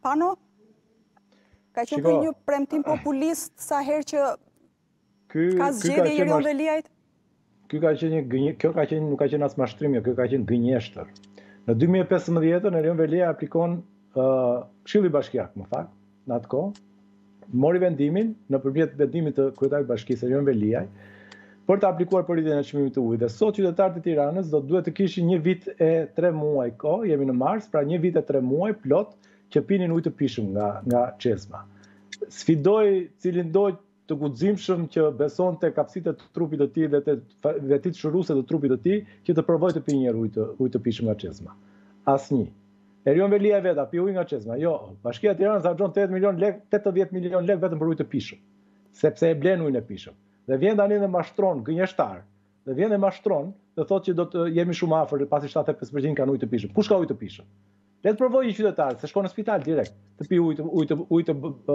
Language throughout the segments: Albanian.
Pano? Ka qenë për një premtim populist sa herë që ka zgjedhje Irion Veliajt? Kjo ka qenë nuk ka qenë as mashtrim, kjo ka qenë gënjeshtër. Në 2015 Irion Velia aplikon Këshilli Bashkiak, më fal, në atë kohë, mori vendimin nëpërmjet vendimit të kryetarit të bashkisë Irion Veliaj për të aplikuar për rritjen e çmimit të ujit. Dhe sot qytetarët e Tiranës do duhet të kishin 1 vit e 3 muaj kohë, jemi në mars, pra 1 vit e 3 muaj plot që pinin ujë të pishëm nga çezma. Sfidoj cilindoj të guximshëm që beson te kapsitë të trupit të tij dhe te vetit shëruese të trupit të tij që të provojë të pijë një ujë të pishëm nga çezma. Asnjë. Irion Velia vetë pi ujë nga çezma. Jo, Bashkia e Tiranës harxhon 80 milion lekë vetëm për ujë të pishëm, sepse e blen ujin e pishëm. Dhe vjen tani dhe mashtron gënjeshtar. Dhe vjen dhe mashtron, dhe thotë që do të jemi shumë afër pasi 75% kanë ujë të pishëm. Kush ka ujë të pishëm? Le të provojë një qytetar, se shkon në spital direkt të pi ujë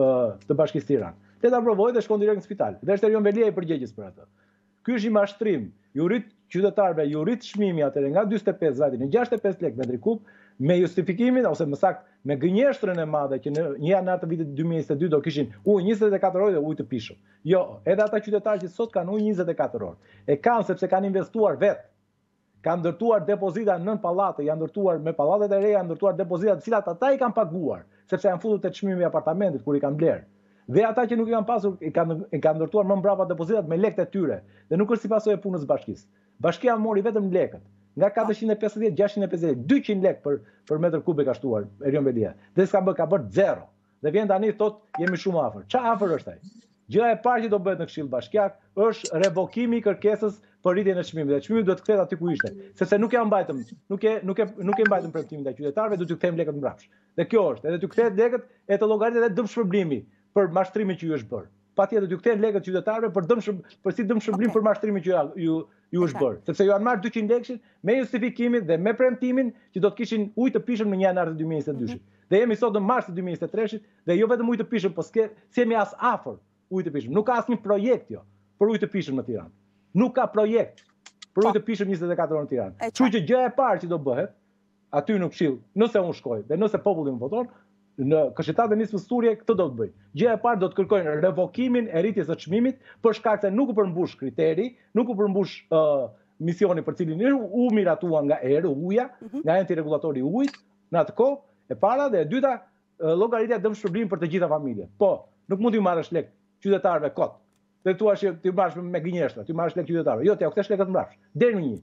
të Bashkisë Tiranë. Le ta provojë dhe shkon direkt në spital. Dhe është Irion Velia i përgjegjës për atë. Ky është një mashtrim. Ju rrit qytetarëve, ju rrit çmimi atëre nga 45 zati në 65 lekë metri kub, me justifikimin ose më saktë me gënjeshtrën e madhe që në 1 janar të vitit 2022 do kishin ujë 24 orë dhe ujë të pishëm. Jo, edhe ata qytetarë që sot kanë ujë 24 orë. E kanë sepse kanë investuar vetë. Kanë ndërtuar depozita nën pallate, janë ndërtuar me pallatet e reja, janë ndërtuar depozita të cilat ata i kanë paguar, sepse janë futur te çmimi i apartamentit kur i kanë bler. Dhe ata që nuk i kanë pasur i kanë ndërtuar më mbrapa depozitat me lekët e tyre. Dhe nuk është si pasojë e punës së bashkisë. Bashkia mori vetëm lekët. Nga 450, 650, 200 lekë për metër kub e ka shtuar Irion Velia. Dhe s'ka bërë zero. Dhe vjen tani thotë jemi shumë afër. Ç'a afër është ai? Gjëja e parë që do bëhet në Këshill Bashkiak është revokimi i kërkesës për rritjen e çmimit. Dhe çmimi duhet të kthehet aty ku ishte, sepse nuk e mbajtëm, nuk e mbajtëm premtimin ndaj qytetarëve, do t'ju kthejmë lekët mbrapsht. Dhe kjo është, edhe t'ju kthehet lekët e të llogaritet edhe dëmshpërblimi për mashtrimin që ju është bërë. Patjetër t'ju kthehen lekët qytetarëve për si dëmshpërblim për mashtrimin që ju është bërë, sepse ju kanë marrë 200 lekë me justifikimin dhe me premtimin që do të kishin ujë të pishëm në 1 janar të 2022. Dhe jemi sot në mars të 2023 dhe jo vetëm ujë të pishëm, po s'jemi as afër ujë të pishëm. Nuk ka asnjë projekt jo për ujë të pishëm në Tiranë. Nuk ka projekt për ujë të pishëm 24 orë në Tiranë. Kështu që gjëja e parë që do bëhet aty në Këshill, nëse unë shkoj dhe nëse populli më voton, në këshilltarët e nismës Surje këtë do të bëjnë. Gjëja e parë do të kërkojnë revokimin e rritjes së çmimit për shkak se nuk u përmbush kriteri, nuk u përmbush misioni për cilin u miratua nga uja, nga enti rregullatori i ujit, në atë kohë, e para dhe e dyta, llogaritja dëmshpërblim për të gjitha familjet. Po, nuk mund t'ju marrësh lekë qytetarëve kot. Dhe thua që ti marrësh me gënjeshtra, ti marrësh lekë qytetarëve. Jo, ti u kthesh lekët mbrapsht. Deri në 1.